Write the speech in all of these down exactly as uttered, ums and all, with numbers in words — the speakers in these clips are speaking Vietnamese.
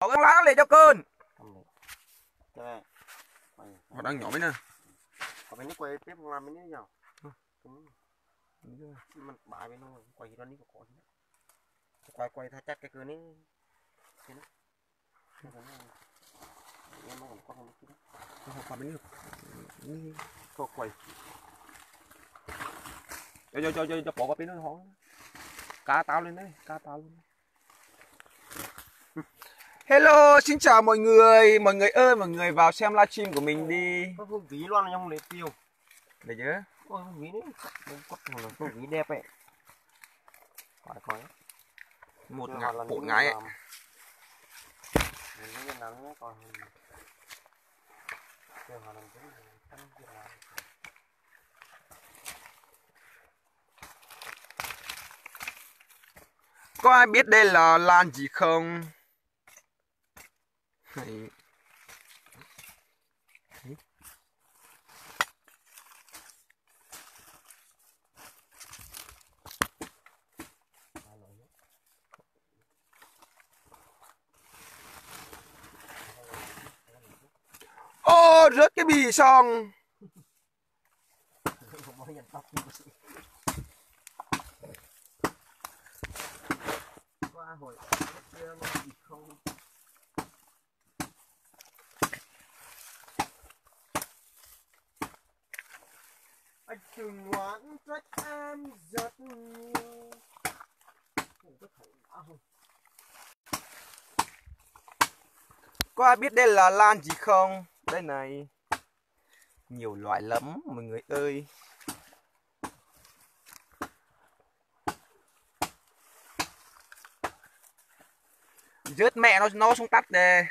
Họ lá nó lên cho cơn. Họ đang nhỏ mấy nè. Có mấy quay tiếp làm mấy nhnhỏ. Mình bài bên nó quay ra ní có quay quay thay chắc cái cửa ní. Em nó còn có một chút. Họ qua bên nước. Có quay. Cho cho cho cho, cho bỏ qua bên nó họ. Cá tao lên đấy, cá tao lên. Hello, xin chào mọi người, mọi người ơi, mọi người vào xem livestream của mình đi. Có hương ví loan trong lấy tiêu. Để chứ. Ôi hương ví đấy, có một hương ví đẹp ấy. Coi coi. Một ngã bộ ngái ấy. Mình làm nó còn kêu họ làm cái gì làm. Có ai biết đây là lan gì không? Đấy. Đấy. Ô, rớt cái bì xong. Qua hồi kia nó bị không. Anh đừng ngoan trách em rất nhiều. Có ai biết đây là lan gì không? Đây này. Nhiều loại lắm mọi người ơi. Rớt mẹ nó nó xuống tắt đây.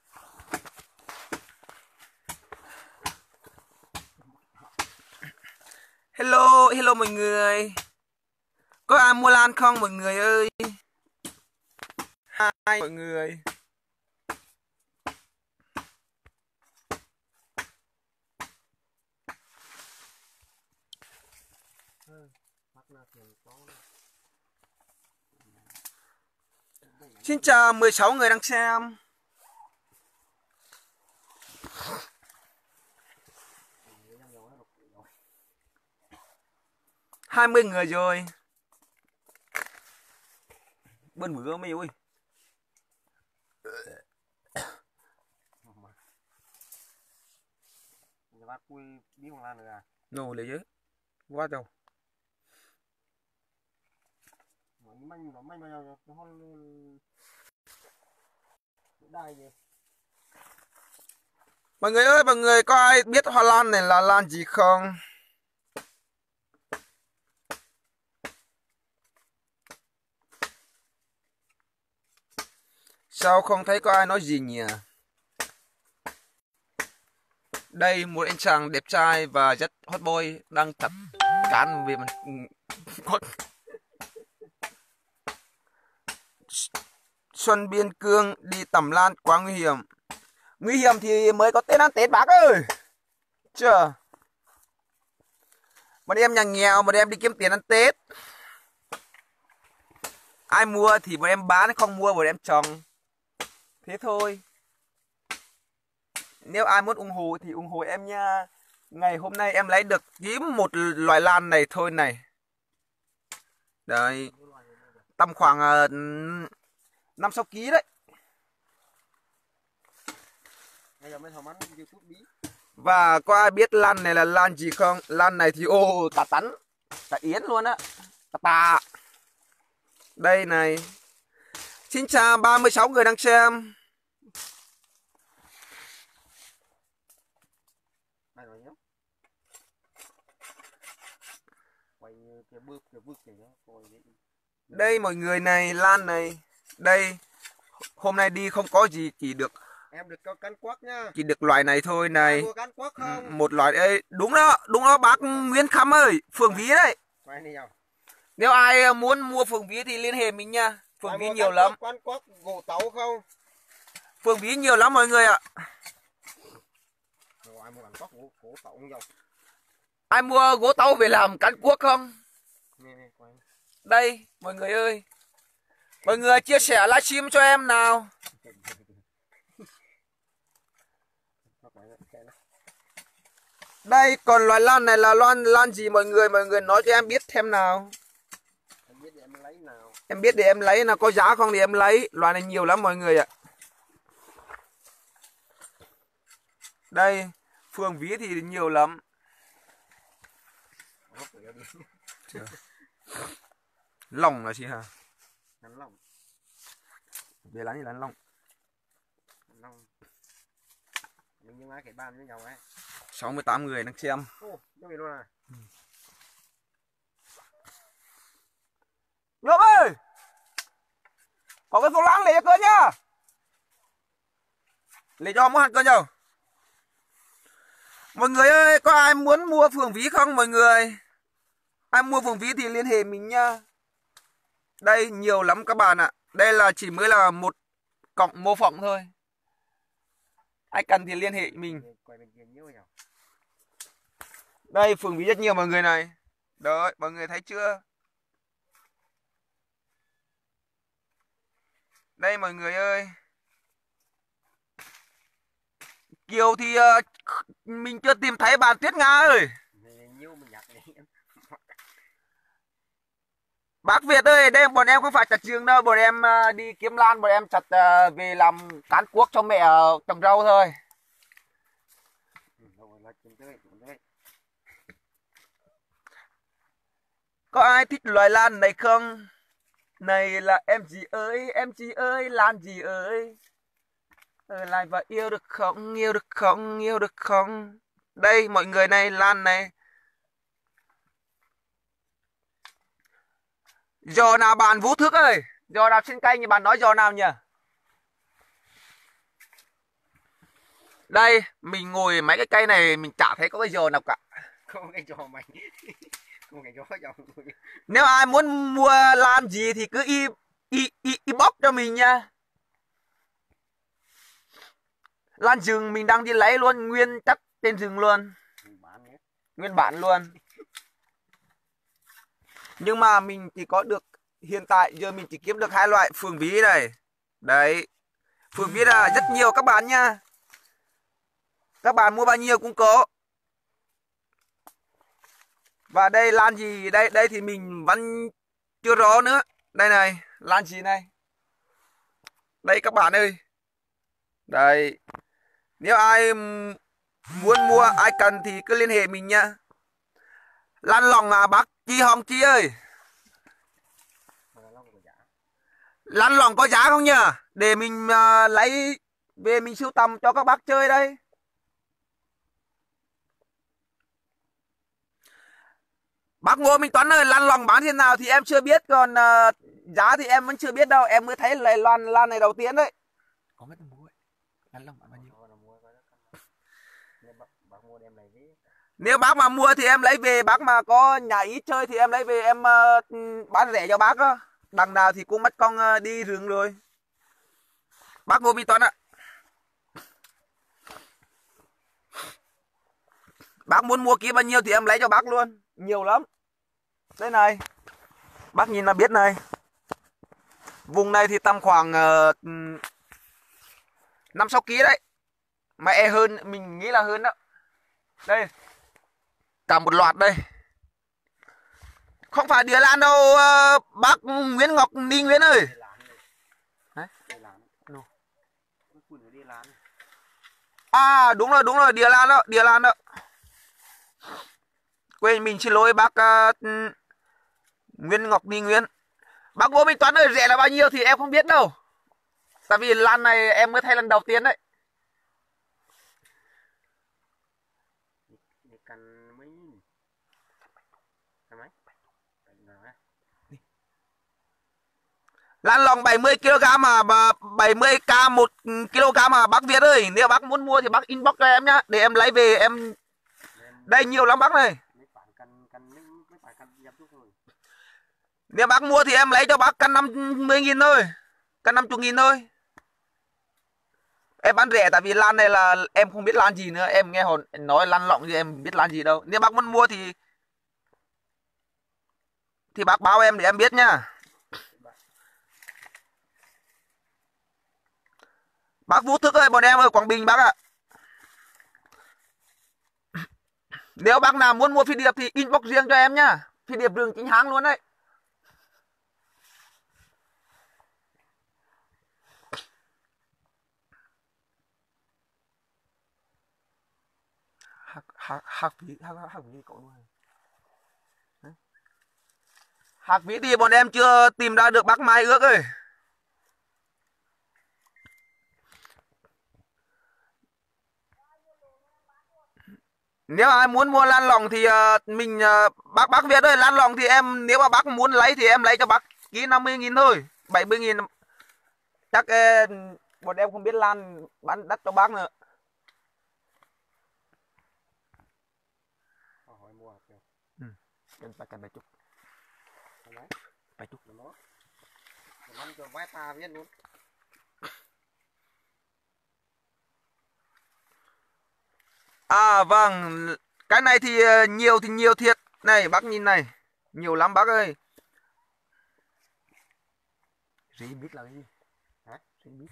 Hello, hello mọi người. Có ai mua lan không mọi người ơi? Hai mọi người. Xin chào mười sáu người đang xem. hai mươi người rồi. Bơn bữa mấy ơi. Bác quy biết con lan được à? Nô lấy chứ. Quá đâu. Manh nó manh vào nó hôn đai gì. Mọi người ơi, mọi người có ai biết hoa lan này là lan gì không? Sao không thấy có ai nói gì nhỉ? Đây một anh chàng đẹp trai và rất hot boy đang tập cán về mặt Xuân Biên Cương đi tầm lan quá nguy hiểm. Nguy hiểm thì mới có Tết ăn Tết bác ơi. Chưa. Bọn em nhà nghèo, bọn em đi kiếm tiền ăn Tết. Ai mua thì bọn em bán, không mua bọn em trồng. Thế thôi. Nếu ai muốn ủng hộ thì ủng hộ em nha. Ngày hôm nay em lấy được kiếm một loại lan này thôi này. Đấy. Tầm khoảng uh, năm sáu ký đấy. Và có ai biết lan này là lan gì không? Lan này thì ô tà tắn, tà yến luôn á. Tà tà. Đây này. Xin chào ba mươi sáu người đang xem. Đây mọi người này, lan này. Đây. Hôm nay đi không có gì, chỉ được em được có cán quắc nha. Chỉ được loại này thôi này. Mua cán quắc không? Một loại đây, đúng đó, đúng đó bác Nguyễn Khăm ơi, phường Ví đấy. Nếu ai muốn mua phường Ví thì liên hệ mình nha. Phường ai Ví nhiều lắm. Cán quắc gỗ tấu không? Phường Ví nhiều lắm mọi người ạ. Rồi, ai mua cán quắc gỗ, gỗ tấu không? Ai mua gỗ tấu về làm cán quắc không? Nè, nè, quay. Đây, mọi người ơi. Mọi người chia sẻ livestream cho em nào. Đây còn loại lan này là lan lan gì mọi người, mọi người nói cho em biết thêm nào. Em biết để em lấy nào. Em biết để em lấy, là có giá không thì em lấy. Loại này nhiều lắm mọi người ạ. Đây, phường Ví thì nhiều lắm. Lòng là gì hả? Lăn lòng. Về lá gì là lòng? Lòng. Mình như cái bàn với nhau ấy. sáu mươi tám người đang xem. Ô, đâu vậy luôn à? Ừ. Nhộm ơi! Có cái số láng lấy cho cơ nhá! Lấy cho một hạt cơ nhau. Mọi người ơi, có ai muốn mua phường Ví không mọi người? Ai mua phường Ví thì liên hệ mình nha. Đây nhiều lắm các bạn ạ. Đây là chỉ mới là một cọng mô phỏng thôi. Ai cần thì liên hệ mình. Đây phường Ví rất nhiều mọi người này. Đấy, mọi người thấy chưa? Đây mọi người ơi. Kiều thì uh, mình chưa tìm thấy bạn Tuyết Nga ơi. Bác Việt ơi, đây bọn em không phải chặt trường đâu, bọn em uh, đi kiếm lan, bọn em chặt uh, về làm cán cuốc cho mẹ uh, trồng rau thôi. Có ai thích loài lan này không? Này là em chị ơi, em chị ơi, lan gì ơi. Ở lại và yêu được không, yêu được không, yêu được không. Đây mọi người này, lan này. Giò nào bạn Vũ Thức ơi? Giò nào trên cây thì bạn nói giò nào nhỉ? Đây, mình ngồi mấy cái cây này mình chả thấy có cái giò nào cả. Không cái giò mày. Không cái giò giò. Nếu ai muốn mua lan gì thì cứ y y y, y bóc cho mình nha. Lan rừng mình đang đi lấy luôn, nguyên chất trên rừng luôn. Nguyên bản luôn. Nhưng mà mình chỉ có được, hiện tại giờ mình chỉ kiếm được hai loại phường Ví này. Đấy. Phường Ví là rất nhiều các bạn nha. Các bạn mua bao nhiêu cũng có. Và đây lan gì đây, đây thì mình vẫn chưa rõ nữa. Đây này, lan gì này. Đây các bạn ơi. Đây. Nếu ai muốn mua, ai cần thì cứ liên hệ mình nha. Lan lòng à bác Chi Hồng Chi ơi. Lan lòng có giá không nhỉ? Để mình uh, lấy về mình sưu tầm cho các bác chơi đây. Bác Ngô Minh Tuấn ơi, lan lòng bán thế nào thì em chưa biết. Còn uh, giá thì em vẫn chưa biết đâu. Em mới thấy là lan, lan này đầu tiên đấy. Có mấy mua ấy. Lan lòng bán bao nhiêu? Nếu bác mà mua thì em lấy về. Bác mà có nhà ý chơi thì em lấy về em uh, bán rẻ cho bác á. Đằng nào thì cũng mất công uh, đi rừng rồi. Bác Ngô Minh Tuấn ạ. Bác muốn mua kia bao nhiêu thì em lấy cho bác luôn. Nhiều lắm. Đây này. Bác nhìn là biết này. Vùng này thì tầm khoảng uh, năm sáu ký đấy. Mà e hơn, mình nghĩ là hơn đó. Đây. Cả một loạt đây. Không phải đĩa lan đâu uh, bác Nguyễn Ngọc Ni Nguyễn ơi. À đúng rồi, đúng rồi, đĩa lan đó, đĩa lan đó. Quên mình xin lỗi bác uh, Nguyễn Ngọc Ni Nguyễn. Bác Ngô Minh Tuấn ơi, rẻ là bao nhiêu thì em không biết đâu. Tại vì lan này em mới thấy lần đầu tiên đấy. Lan lòng bảy mươi ki lô gam mà bảy mươi k một ki lô gam mà bác Việt ơi. Nếu bác muốn mua thì bác inbox cho em nhá. Để em lấy về em. Đây nhiều lắm bác này. Nếu bác mua thì em lấy cho bác cân năm mươi nghìn thôi. Cân năm mươi nghìn thôi. Em bán rẻ tại vì lan này là em không biết lan gì nữa. Em nghe hồn nói lan lọng thì em biết lan gì đâu. Nếu bác muốn mua thì Thì bác báo em để em biết nha. Bác Vũ Thức ơi, bọn em ở Quảng Bình bác ạ. Nếu bác nào muốn mua phi điệp thì inbox riêng cho em nhá. Phi điệp rừng chính hãng luôn đấy. Hạc hạc hạc vĩ hạc hạc vĩ cậu nuôi. Hạc vĩ thì bọn em chưa tìm ra được bác Mai Ước ơi. Nếu ai muốn mua lan lỏng thì uh, mình uh, bác bác Việt ơi, lan lỏng thì em nếu mà bác muốn lấy thì em lấy cho bác ký năm mươi nghìn thôi, bảy mươi nghìn chắc uh, bọn em không biết lan bán đắt cho bác nữa. Ừ. Phải cần phải chút. Phải chút. Nó cho vái ta biết luôn. À vâng, cái này thì nhiều thì nhiều thiệt. Này bác nhìn này, nhiều lắm bác ơi. Rí biết là cái gì? Hả? Rí biết.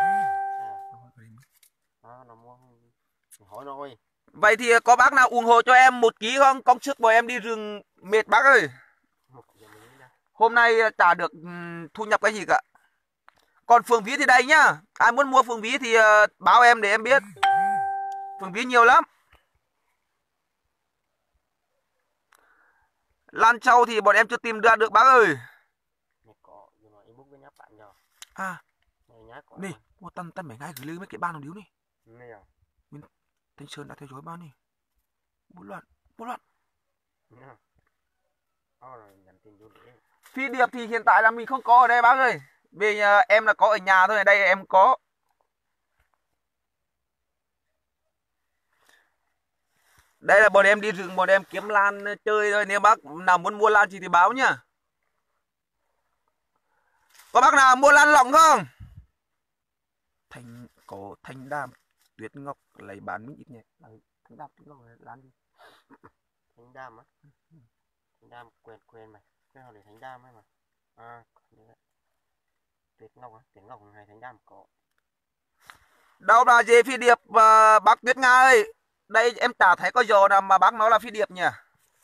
À, nó mua hỏi rồi. Vậy thì có bác nào ủng hộ cho em một ký không? Công sức bọn em đi rừng mệt bác ơi. Hôm nay chả được thu nhập cái gì cả. Còn phường vía thì đây nhá. Ai muốn mua phường vía thì báo em để em biết. Phường vía nhiều lắm. Lan Châu thì bọn em chưa tìm ra được bác ơi. À, nè, mua tân tân mấy ngày gửi lưu mấy cái ban đồng điếu này. Mình Thanh Sơn đã theo dõi bao này. Bốn loạn, bốn loạn. Phi điệp thì hiện tại là mình không có ở đây bác ơi. Vì uh, em là có ở nhà thôi, ở đây em có. Đây là bọn em đi rừng, bọn em kiếm lan chơi thôi. Nếu bác nào muốn mua lan gì thì báo nhá. Có bác nào mua lan lỏng không? Thành có thanh đam, tuyết ngọc lấy bán mình ít nhé. Thanh đam, tuyết ngọc là lan gì? Thanh đam á? Thanh đam quen quen mày. Cái họ để thanh đam ấy mà. À, tuyết ngọc á? Tuyết ngọc hay thanh đam có. Đâu là gì phi điệp và uh, bác Tuyết Nga ơi. Đây em chả thấy có giò nào mà bác nói là phi điệp nhỉ.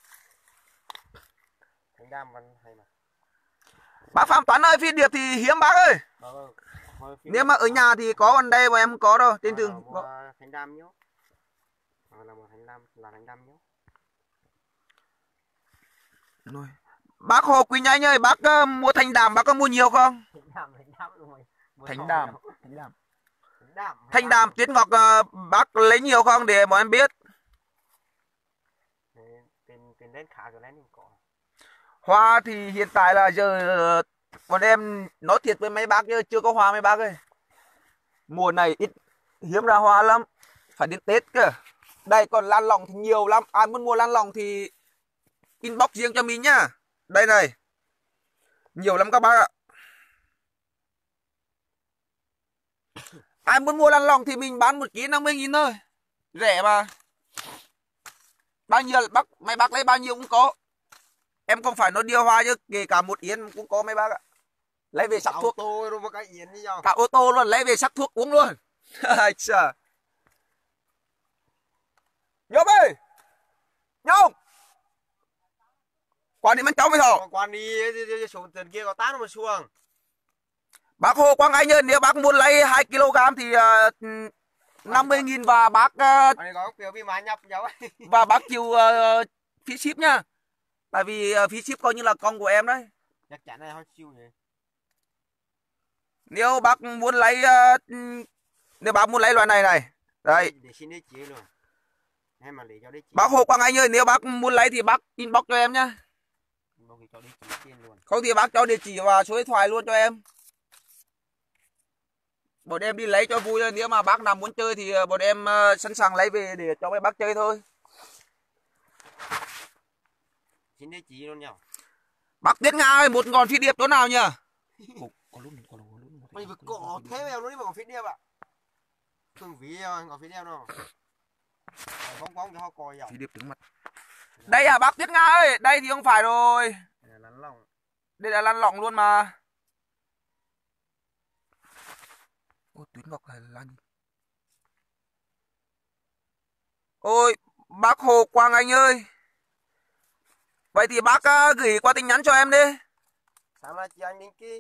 Thanh đam vẫn hay mà. Bác Phạm Toán ơi, phi điệp thì hiếm bác ơi. Ờ, thôi, nếu mà ở nhà thì có, còn đây mà em không có đâu. Trên đường có thanh đam nhớ. À, là một thanh đam, là thanh đam nhớ. Rồi. Bác Hồ Quý Nhanh ơi, bác uh, mua thanh đàm bác có mua nhiều không? Thanh đam, thanh đam rồi. Thanh đàm, thanh đàm. Thanh đam, thanh đàm tuyết ngọc uh, bác lấy nhiều không để bọn em biết. Tiền tiền đến khá rồi đấy nhưng có. Hoa thì hiện tại là giờ bọn em nói thiệt với mấy bác chứ chưa có hoa mấy bác ơi. Mùa này ít hiếm ra hoa lắm, phải đến Tết cơ. Đây còn lan lỏng thì nhiều lắm, ai muốn mua lan lỏng thì inbox riêng cho mình nhá. Đây này, nhiều lắm các bác ạ. Ai muốn mua lan lỏng thì mình bán một ký năm mươi nghìn thôi, rẻ mà. Bao nhiêu bác, mấy bác lấy bao nhiêu cũng có. Em không phải nói điều hoa chứ, kể cả một yến cũng có mấy bác ạ. Lấy về sắc thuốc. Ô tô luôn, cái yến đi nhau. Cả ô tô luôn, lấy về sắc thuốc uống luôn. Chà. Nhôm ơi, Nhôm, quan đi mang cháu mới thọ. Quan đi xuống tiền kia có tát mà xuồng. Bác Hồ Quang Anh ơi, nếu bác muốn lấy hai ki lô gam thì uh, năm mươi nghìn và bác uh, có kiểu bị má nhập cháu. và bác chịu uh, phí ship nha. Tại vì uh, phí ship coi như là con của em đấy. Chắc chắn là họ chịu nhỉ. Nếu bác muốn lấy uh, nếu bác muốn lấy loại này này. Đây. Để xin địa chỉ luôn. Hay mà để cho địa chỉ. Bác Hồ Quang Anh ơi, nếu bác muốn lấy thì bác inbox cho em nhá. Cho địa chỉ tiền luôn. Không thì bác cho địa chỉ và số điện thoại luôn cho em. Bọn em đi lấy cho vui thôi. Nếu mà bác nào muốn chơi thì bọn em uh, sẵn sàng lấy về để cho mấy bác chơi thôi. Xin địa chỉ luôn nhỉ. Bác Tuyết Nga ơi, một ngọn phi điệp chỗ nào nhỉ? Có, có lúc, có lúc, có lúc. Mày vừa cỏ thế mèo luôn đi mà còn phi điệp ạ. Thường ví ngọn phi điệp nào. Bóng bóng cho họ coi dòng. Phi điệp trứng mặt. Đây à bác Tuyết Nga ơi, đây thì không phải rồi. Đây là lăn lỏng. Đây là lăn lỏng luôn mà. Ôi, Tuyết Ngọc là lan. Ôi, bác Hồ Quang Anh ơi. Vậy thì bác uh, gửi qua tin nhắn cho em đi. Sáng mai chị anh đến kia.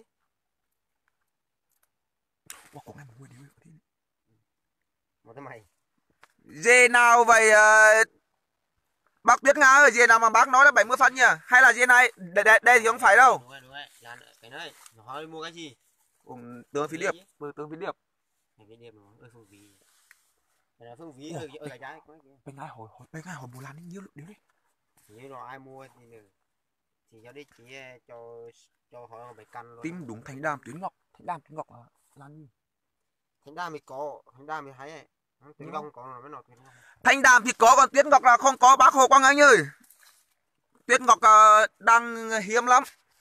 Wow, có em mua điều Một cái mày. dê nào vậy uh, bác Tuyết Nga ơi, dê nào mà bác nói là bảy mươi phân nhỉ? Hay là dê này? Đây, đây, đây thì không phải đâu. Đúng rồi, đúng rồi. Là cái này, nó hỏi mua cái gì? Um, tướng Phi Điệp, tướng Phi Điệp. Phi Điệp nó ơi Phương Vĩ. Là Phương Vĩ ơi ơi cái trái có bên ngay hồi hồi bên ngay hồi Bù Lan nhiêu điều đấy. Như nó ai mua thì thì cho đi chỉ cho cho họ bảy căn luôn. Tim đúng Thánh Đàm Tuyến Ngọc, Thánh Đàm Tuyến Ngọc là Lan gì? Thánh Đàm thì có, Thánh Đàm thì thấy ấy. Tuyến Ngọc có là mới nói Tuyến Ngọc. Thanh Đàm thì có, còn Tuyết Ngọc là không có bác Hồ Quang Anh ơi. Tuyết Ngọc uh, đang hiếm lắm.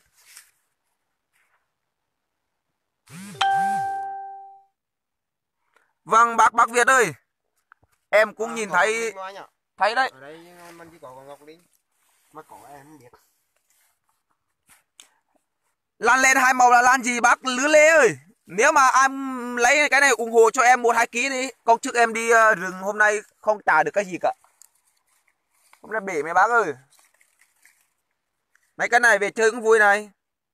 Vâng bác bác Việt ơi. Em cũng à, nhìn thấy thấy đấy. Ở đây mình chỉ có con Ngọc Linh. Mà có em không biết. Lan lên hai màu là lan gì bác Lứa Lê ơi. Nếu mà em lấy cái này ủng hộ cho em một hai ký đi. Công chức em đi uh, rừng hôm nay không trả được cái gì cả. Hôm nay bể mấy bác ơi. Mấy cái này về chơi cũng vui này.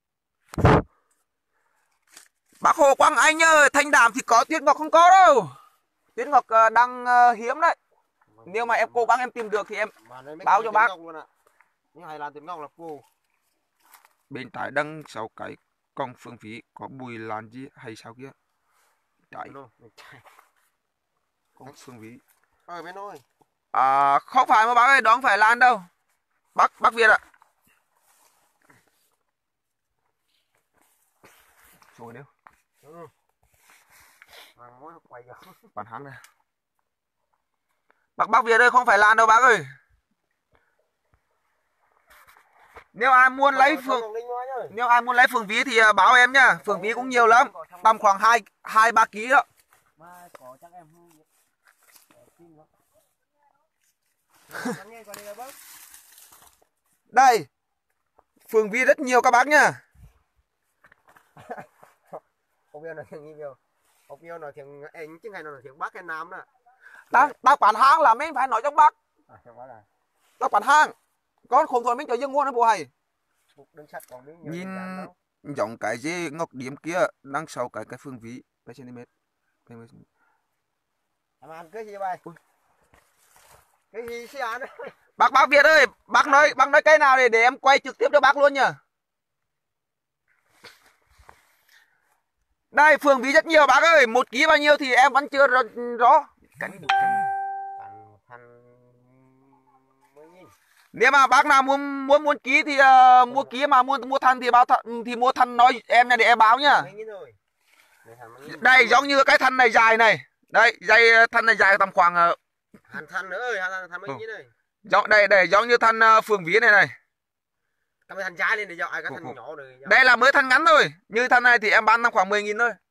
Bác Hồ Quang Anh ơi, Thanh Đàm thì có, Tuyết Ngọc không có đâu. Tuyết Ngọc uh, đang uh, hiếm đấy. Nếu mà em cố gắng em tìm được thì em báo cho bác. Nhưng hay là Tuyết Ngọc là cô. Bên trái đăng sáu cái con Phương Vĩ có Bùi Lan gì hay sao kia? Trái. Con Phương Vĩ. Ờ bên ơi. À, không phải mà bác ơi, đó không phải Lan đâu. Bác bác Việt ạ. Rồi đâu? Ừ. Bản hàng này. Bác bác Việt ơi, không phải Lan đâu bác ơi. Nếu ai muốn lấy phường Nếu ai muốn lấy phường Vĩ thì uh, báo em nhá. Phường Vĩ cũng nhiều lắm. Tầm khoảng hai hai ba ký đó. Đây. Phường Vĩ rất nhiều các bác nhá. Không biết nói tiếng nhiều. Không biết nói tiếng anh chứ hay nói tiếng Bắc hay Nam nữa. Bác bác bán hàng là mình phải nói trong Bắc. À, trong Bắc à? Bác bán hàng. Con không thôi mình cho dương nguồn nó bộ hay. Nhìn giống cái gì ngọc điểm kia đang sau cái cái Phương Vĩ mấy cm. Làm ăn cái gì vậy? Cái gì xí ăn? Bác bác Việt ơi, bác nói bác nói cái nào để để em quay trực tiếp cho bác luôn nhá. Đây Phương Vĩ rất nhiều bác ơi, một ký bao nhiêu thì em vẫn chưa rõ. Cánh một cân. Nếu mà bác nào muốn muốn muốn ký thì uh, mua ký, mà mua mua thân thì báo th thì mua thân nói em nha để em báo nhá. Đây giống như cái thân này dài này. Đây, dây thân này dài tầm khoảng uh, Hàn thân nữa ơi, hàn thân mấy ừ. này. Giống đây đây giống như thân uh, Phương Vĩ này này. Cái thân trái lên để cho ai cái thân nhỏ rồi. Đây là mới thân ngắn thôi. Như thân này thì em bán tầm khoảng mười nghìn thôi.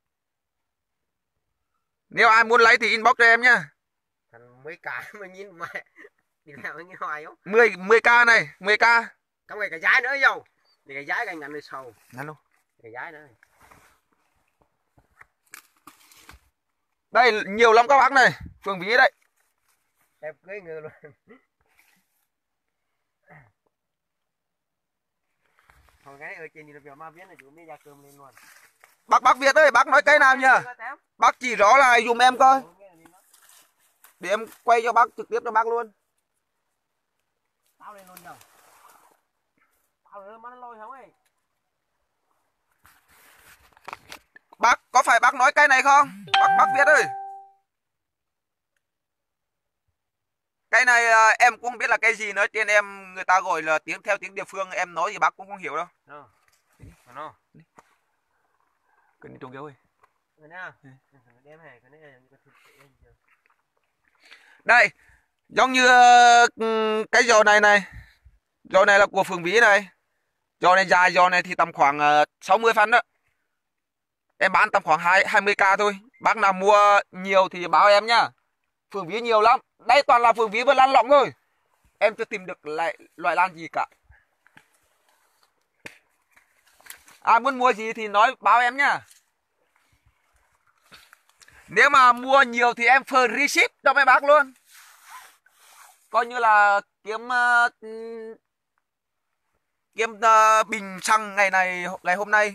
Nếu ai muốn lấy thì inbox cho em nhá. Thân mấy cả mười nghìn mà. Đi làm cái hoài không? mười mười k này, mười k. Trong này cái giá nữa dầu. Thì cái giá cái ngắn này sầu. Ngắn luôn. Cái giá nữa. Đây nhiều lắm các bác này, Phương Vĩ đấy. Đẹp cái người luôn. Còn cái ở trên thì là ma viết này chú mới ra cơm lên luôn. Bác bác Việt ơi, bác nói cái nào nhá. Bác chỉ rõ là dùm em coi. Để em quay cho bác trực tiếp cho bác luôn. Tao lên luôn nhờ. Tao lên nó lôi không ấy. Bác có phải bác nói cái này không? Bác bác Việt ơi. Cái này uh, em cũng không biết là cái gì nữa, trên em người ta gọi là tiếng theo tiếng địa phương, em nói thì bác cũng không hiểu đâu. Nó. Nó. Cái này trông kéo ơi. Đây, giống như uh, cái giò này này. Giò này là của Phương Vĩ này. Giò này dài, giò này thì tầm khoảng uh, sáu mươi phân đó. Em bán tầm khoảng hai mươi k thôi. Bác nào mua nhiều thì báo em nhá. Phương Vĩ nhiều lắm. Đây toàn là Phương Vĩ với lan lọng thôi. Em chưa tìm được lại loại lan gì cả. À muốn mua gì thì nói báo em nhá. Nếu mà mua nhiều thì em free ship cho mấy bác luôn. coi như là kiếm uh, kiếm uh, bình xăng ngày này ngày hôm nay.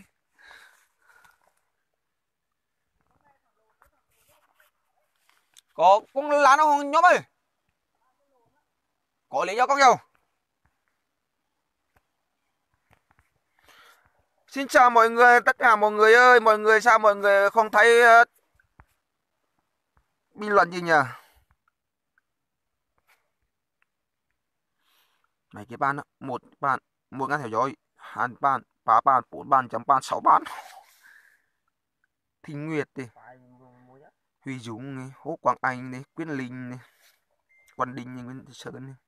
Có con lá nó nhóm ơi. Có lý do con nhiều. Xin chào mọi người, tất cả mọi người ơi, mọi người sao mọi người không thấy uh, bình luận gì nhỉ? Mấy cái bạn một bạn một ngàn theo dõi, hai bạn, ba bạn, bốn bạn, chấm bạn, sáu bạn. Thinh Nguyệt đi, Huy Dũng này, Hố Quảng Anh này, Quyên Linh này, Quang Đình này, Nguyễn Thị Sơn này.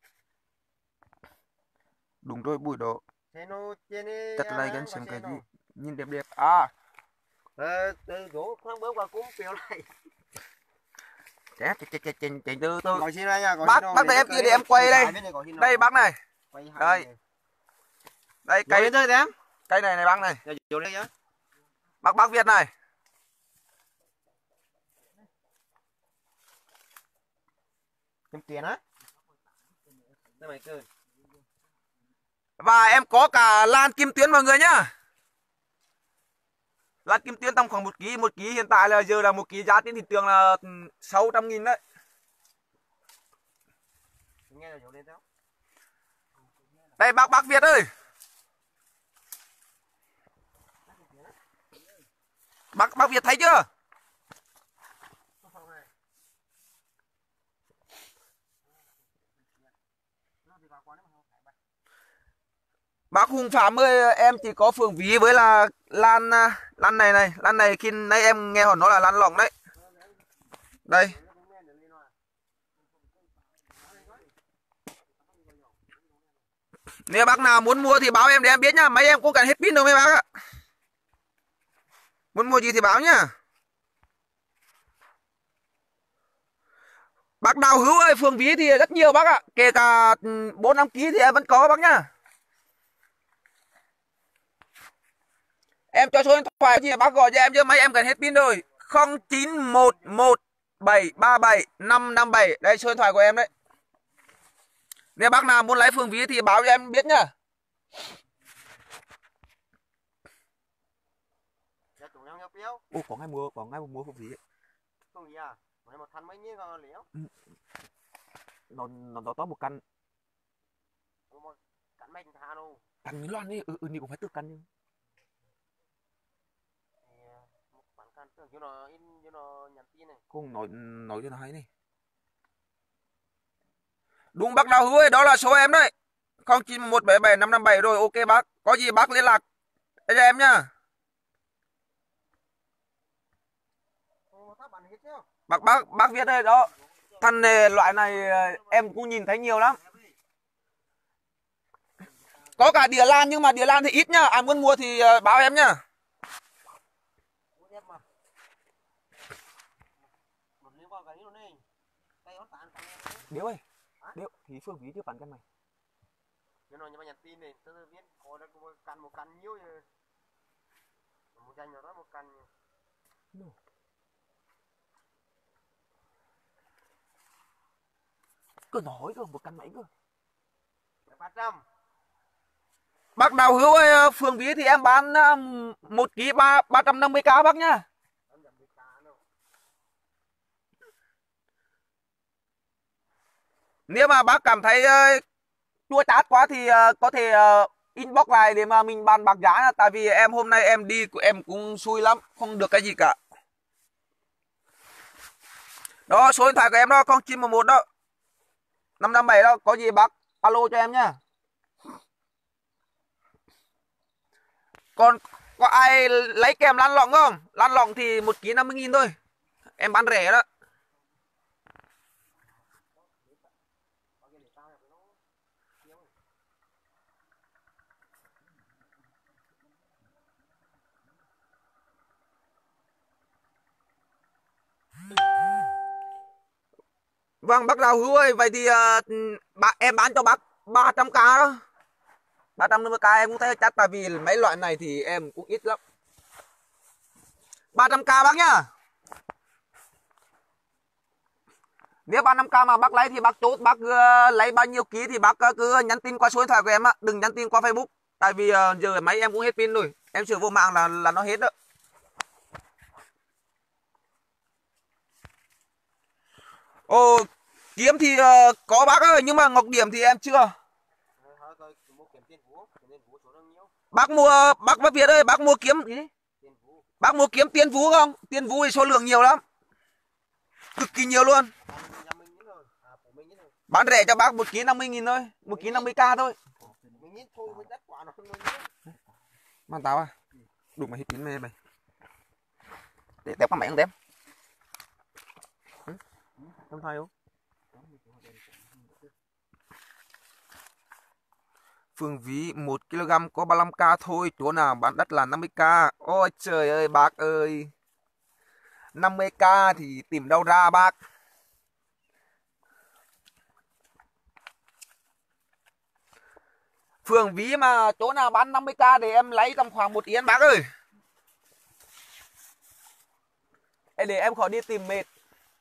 Đúng rồi buổi đó. Chặt like gắn xem cái gì nhìn đẹp đẹp. À. Ờ, từ gỗ không bớt qua cũng phiêu lại. Chết chết chết chết chết từ từ. Bác bác đây em kia để em quay đây. Đây bác này. Đây. Đây cây thôi em. Cây này này bác này. Bác bác Việt này. Kiếm tiền á. Đây mày cười. Và em có cả lan kim tuyến mọi người nhá. Lan kim tuyến tầm khoảng một ký, một ký hiện tại là giờ là một ký giá trên thị trường là sáu trăm nghìn đấy. Đây bác bác Việt ơi. Bác bác Việt thấy chưa? Bác Hùng Phạm ơi, em chỉ có phường Ví với là lan lan này này, lan này khi nãy em nghe họ nói là lan lỏng đấy. Đây. Nếu bác nào muốn mua thì báo em để em biết nhá, mấy em cũng cần hết pin đâu mấy bác ạ. Muốn mua gì thì báo nhá. Bác Đào Hữu ơi, phường Ví thì rất nhiều bác ạ, kể cả bốn năm ký thì em vẫn có bác nhá. Em cho số điện thoại gì bác gọi cho em chứ mấy em cần hết pin rồi. không chín một một bảy ba bảy năm năm bảy. Đây số điện thoại của em đấy. Nếu bác nào muốn lấy phường Ví thì báo cho em biết nhá. Ồ, có ngay mua, có ngay mua phường Ví. Phường Ví à? Một thằng mấy nhiêu còn liễu? Nó nó nó to một căn. Căn mấy thằng đâu? Căn miếng loan đi, ừ ừ thì cũng phải tự căn nhưng. Không nói nói cho nó hay này. Đúng bác Đào Hữu ơi, đó là số em đấy. không chín một bảy bảy năm năm bảy rồi, ok bác. Có gì bác liên lạc cho em nhá. Bác bác bác Việt đây đó. Thằng này loại này em cũng nhìn thấy nhiều lắm. Có cả đỉa lan nhưng mà đỉa lan thì ít nhá. Ai muốn mua thì báo em nhá. Điếu ơi. Điếu thì Phương Ví chưa bán căn này. Nhưng mà nhắn tin này tôi biết có được một căn một căn nhiều như một danh nó một căn. No. Cứ nói cơ, một căn mấy cơ. ba trăm. Bác Đào Hữu ơi, phường Ví thì em bán một ký ba ba trăm năm mươi k bác nhá. Nếu mà bác cảm thấy uh, chua chát quá thì uh, có thể uh, inbox lại để mà mình bàn bạc giá. Tại vì em hôm nay em đi em cũng xui lắm, không được cái gì cả. Đó, số điện thoại của em đó, không chín một một đó, năm năm bảy đó, có gì bác alo cho em nhá. Còn có ai lấy kèm lan lọng không? Lan lọng thì một ký năm mươi nghìn thôi. Em bán rẻ đó. Vâng bác Đào Hữu ơi, vậy thì uh, bác, em bán cho bác ba trăm k đó. ba trăm năm mươi k em cũng thấy chắc, tại vì mấy loại này thì em cũng ít lắm. ba trăm k bác nhá. Nếu ba năm k mà bác lấy thì bác chốt, bác uh, lấy bao nhiêu ký thì bác uh, cứ nhắn tin qua số điện thoại của em á, đừng nhắn tin qua Facebook. Tại vì uh, giờ máy em cũng hết pin rồi, em sửa vô mạng là là nó hết đó. Ồ, kiếm thì uh, có bác ơi, nhưng mà ngọc điểm thì em chưa. Bác mua, bác bác Việt ơi, bác mua kiếm gì? Bác mua kiếm tiên vũ không? Tiên vũ thì số lượng nhiều lắm, cực kỳ nhiều luôn. Bán rẻ cho bác một ký năm mươi nghìn thôi, một ký năm mươi k thôi. Mang tao à? Đủ mà hết pin mày mày. Để tép con mẹ không tép. Không thay không? Phương Ví một ki lô gam có ba mươi lăm k thôi, chỗ nào bán đắt là năm mươi k. Ôi trời ơi bác ơi. năm mươi k thì tìm đâu ra bác. Phường Ví mà chỗ nào bán năm mươi k để em lấy tầm khoảng một yên bác ơi. Để em khỏi đi tìm mệt.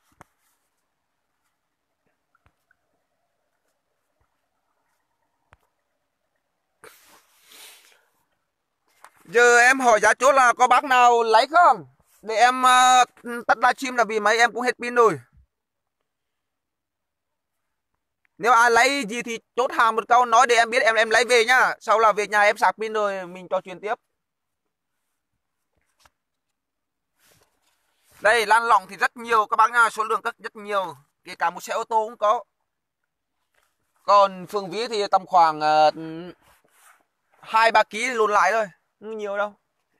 Giờ em hỏi giá chốt là có bác nào lấy không? Để em uh, tắt livestream là vì máy em cũng hết pin rồi. Nếu ai lấy gì thì chốt hàng một câu nói để em biết, em em lấy về nhá. Sau là về nhà em sạc pin rồi mình trò chuyện tiếp. Đây lan lỏng thì rất nhiều các bác nha, số lượng rất rất nhiều, kể cả một xe ô tô cũng có. Còn Phương Ví thì tầm khoảng hai ba ký lùn lại thôi, không nhiều đâu.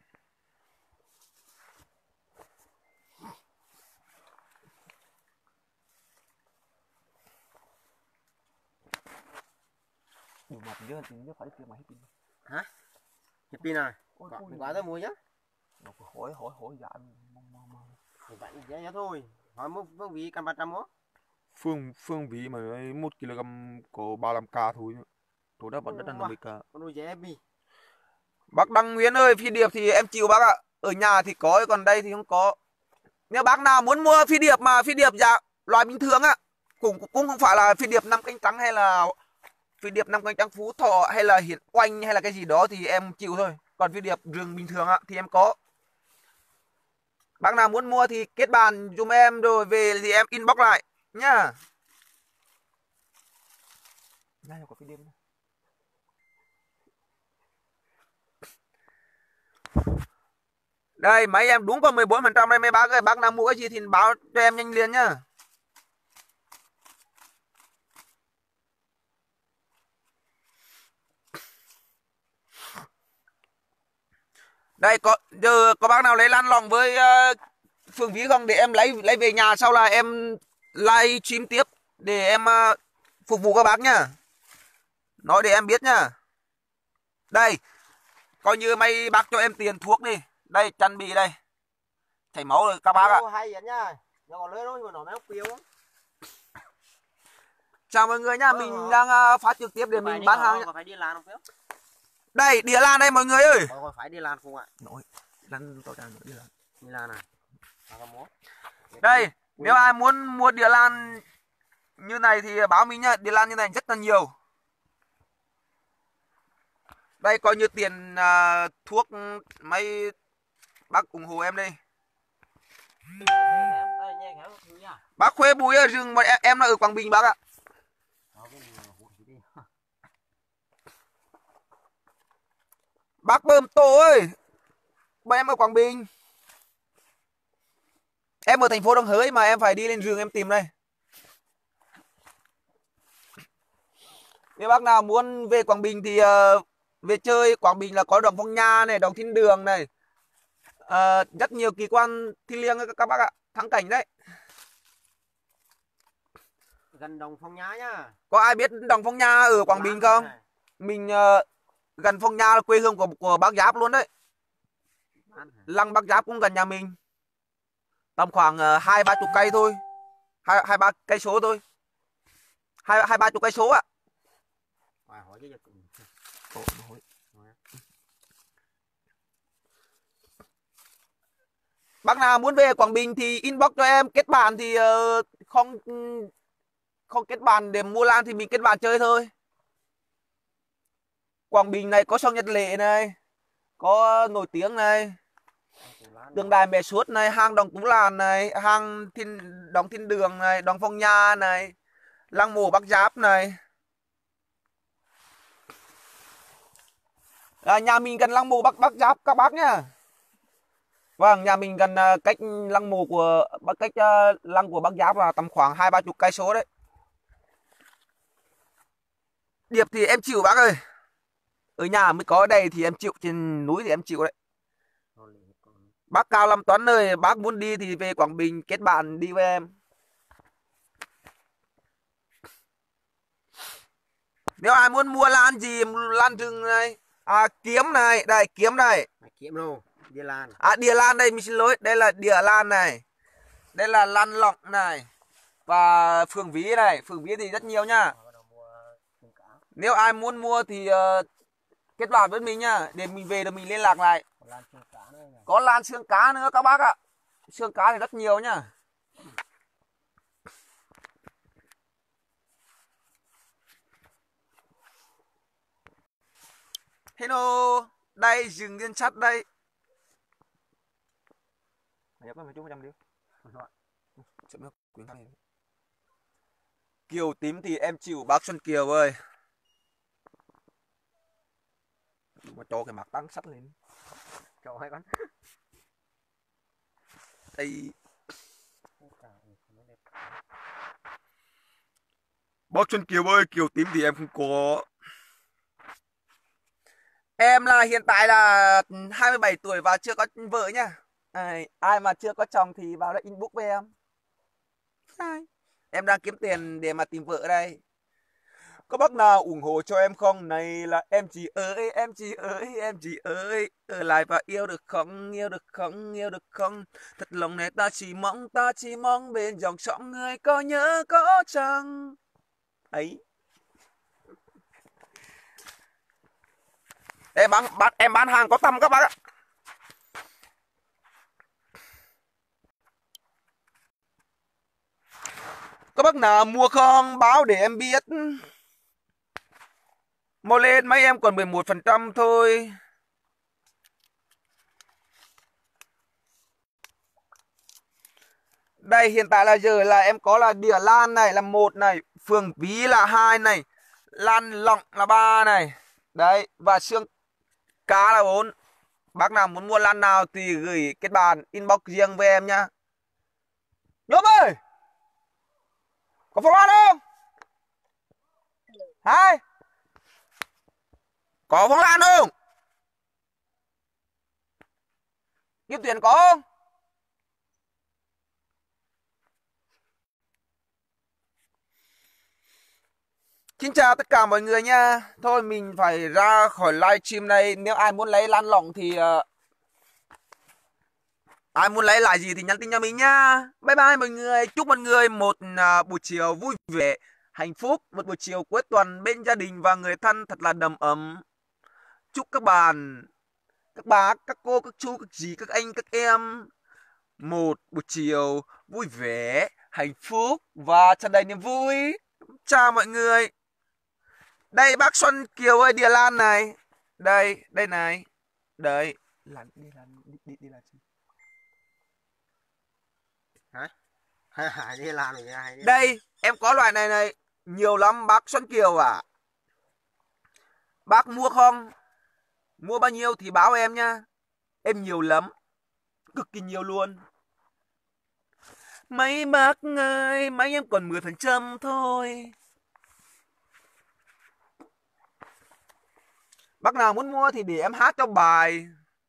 Đủ mặt chưa thì nhớ phải kia mà hết pin. Hả? Hết pin à? Mình quá tôi mua nhá. Nó hỏi hỏi hỏi dạ. Vậy giá thôi. Hỏi mua Phương Ví cần ba trăm á. Phương Phương Ví mà một ki lô gam có ba mươi lăm k thôi. Chỗ đó vẫn rất là năm mươi k. Con nuôi em đi. Bác Đăng Nguyên ơi, phi điệp thì em chịu bác ạ. Ở nhà thì có, còn đây thì không có. Nếu bác nào muốn mua phi điệp mà phi điệp dạ loại bình thường á, cũng cũng không phải là phi điệp năm cánh trắng hay là phi điệp năm cánh trắng Phú Thọ hay là Hiển Oanh hay là cái gì đó thì em chịu thôi. Còn phi điệp rừng bình thường á thì em có. Bác nào muốn mua thì kết bạn dùm em rồi về thì em inbox lại nhá. Đây có phi điệp này. Đây máy em đúng có mười bốn phần trăm đây mấy bác ơi, bác nào mua cái gì thì báo cho em nhanh liền nhá. Đây có giờ có bác nào lấy lan lòng với uh, Phương Ví không để em lấy lấy về nhà, sau là em live stream tiếp để em uh, phục vụ các bác nhá. Nói để em biết nhá. Đây coi như mấy bác cho em tiền thuốc đi. Đây chăn bì đây. Chảy máu rồi các bác ạ. Hay vậy nha. Nó còn lưới đó mà nó méo piêu. Chào mọi người nhá, mình đang uh, phát trực tiếp để mình bán hàng nhá. Phải đi làm không phiếu? Đây, đĩa lan đây mọi người ơi. Rồi phải đi làm không ạ? Nội, lan tao đang đi lan. Đi làm này. Đây, nếu ai muốn mua đĩa lan như này thì báo mình nhá, đĩa lan như này rất là nhiều. Đây coi như tiền uh, thuốc mấy bác ủng hộ em đây. Bác Khuê Bùi ở rừng mà em, em là ở Quảng Bình bác ạ. Bác Bơm Tô ơi, bọn em ở Quảng Bình. Em ở thành phố Đồng Hới mà em phải đi lên rừng em tìm đây. Nếu bác nào muốn về Quảng Bình thì uh, về chơi Quảng Bình là có Đồng Phong Nha này, Đồng Thiên Đường này. Uh, rất nhiều kỳ quan thiêng liêng các bác ạ, thắng cảnh đấy. Gần Đồng Phong Nha nhá. Có ai biết Đồng Phong Nha ở Quảng Bình không? Mình uh, gần Phong Nha là quê hương của, của bác Giáp luôn đấy. Lăng bác Giáp cũng gần nhà mình. Tầm khoảng hai ba chục cây thôi, hai hai ba cây số thôi, hai hai ba chục cây số ạ. Bác nào muốn về Quảng Bình thì inbox cho em, kết bạn thì uh, không không kết bạn để mua lan thì mình kết bạn chơi thôi. Quảng Bình này có sông Nhật Lệ này, có nổi tiếng này, tượng đài Mẹ Suốt này, hang Đồng Tú Làn này, hang thiên Đồng Thiên Đường này, Đồng Phong Nha này, lăng mộ Bắc Giáp này. À, nhà mình gần lăng mộ Bắc Bắc Giáp các bác nhá. Vâng, nhà mình gần uh, cách lăng mộ của cách uh, lăng của Bắc Giáp là tầm khoảng hai ba chục cây số đấy. Điệp thì em chịu bác ơi. Ở nhà mới có ở đây thì em chịu, trên núi thì em chịu đấy. Bác Cao Lâm Tuấn ơi, bác muốn đi thì về Quảng Bình kết bạn đi với em. Nếu ai muốn mua lan gì, lan rừng này, à, kiếm này, đây kiếm này. Kiếm đâu, địa lan. À, địa lan đây, mình xin lỗi, đây là địa lan này. Đây là lan lọng này. Và phường ví này, phường ví thì rất nhiều nha. Nếu ai muốn mua thì uh, kết bạn với mình nhá, để mình về rồi mình liên lạc lại. Có lan xương cá nữa các bác ạ. Xương cá thì rất nhiều nhá. Hello, đây rừng Liên Sắt đây. Kiều tím thì em chịu bác Xuân Kiều ơi. Mà cho cái mặt tăng sắt lên. Cho hai con. Đây. Bác Xuân Kiều ơi, Kiều tím thì em không có. Em là hiện tại là hai mươi bảy tuổi và chưa có vợ nha. À, ai mà chưa có chồng thì vào đây inbox với em. Hai. Em đang kiếm tiền để mà tìm vợ đây. Có bác nào ủng hộ cho em không? Này là em chị ơi, em chị ơi, em chị ơi. Ở lại và yêu được không, yêu được không, yêu được không? Thật lòng này ta chỉ mong, ta chỉ mong bên dòng sông người có nhớ có chăng? Ấy. Em bán, bán, em bán hàng có tâm các bác ạ. Có bác nào mua không? Báo để em biết. Mau lên, mấy em còn mười một phần trăm thôi. Đây hiện tại là giờ là em có là địa lan này là một này, phường ví là hai này, lan lọng là ba này. Đấy, và xương cá là bốn. Bác nào muốn mua lan nào thì gửi kết bạn inbox riêng với em nhá. Nhôm ơi, có phong lan không? Hai, có phong lan không? Kiếm tiền có không? Xin chào tất cả mọi người nha. Thôi mình phải ra khỏi livestream này. Nếu ai muốn lấy lan lỏng thì uh, ai muốn lấy lại gì thì nhắn tin cho mình nha. Bye bye mọi người. Chúc mọi người một uh, buổi chiều vui vẻ, hạnh phúc. Một buổi chiều cuối tuần bên gia đình và người thân thật là đầm ấm. Chúc các bạn, các bác, các cô, các chú, các dì, các anh, các em một buổi chiều vui vẻ, hạnh phúc và tràn đầy niềm vui. Chào mọi người. Đây bác Xuân Kiều ơi, địa lan này. Đây, đây này. Đấy. Lan, đi lan, đi, đi, đi lan. Hả? Đi lan này. Đây, em có loại này này. Nhiều lắm bác Xuân Kiều à. Bác mua không? Mua bao nhiêu thì báo em nha. Em nhiều lắm. Cực kỳ nhiều luôn. Mấy bác ơi, mấy em còn mười phần trăm thôi. Bác nào muốn mua thì để em hát cho bài.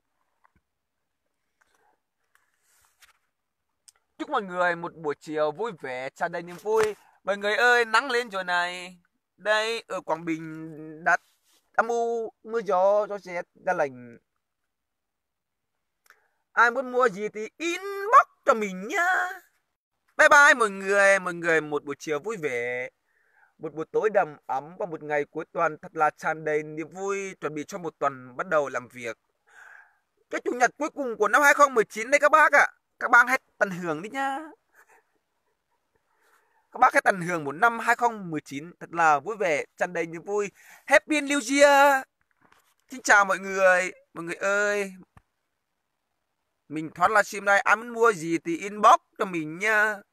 Chúc mọi người một buổi chiều vui vẻ, tràn đầy niềm vui. Mọi người ơi, nắng lên rồi này. Đây, ở Quảng Bình đặt âm u, mưa gió, gió rét, ra lạnh. Ai muốn mua gì thì inbox cho mình nhá. Bye bye mọi người, mọi người một buổi chiều vui vẻ. Một buổi tối đầm ấm và một ngày cuối tuần thật là tràn đầy niềm vui, chuẩn bị cho một tuần bắt đầu làm việc. Cái chủ nhật cuối cùng của năm hai không một chín đây các bác ạ. À. Các bác hãy tận hưởng đi nhá. các bác hãy tận hưởng một năm hai không một chín thật là vui vẻ, tràn đầy niềm vui. Happy New Year. Xin chào mọi người. Mọi người ơi, mình thoát livestream đây, ai muốn mua gì thì inbox cho mình nha.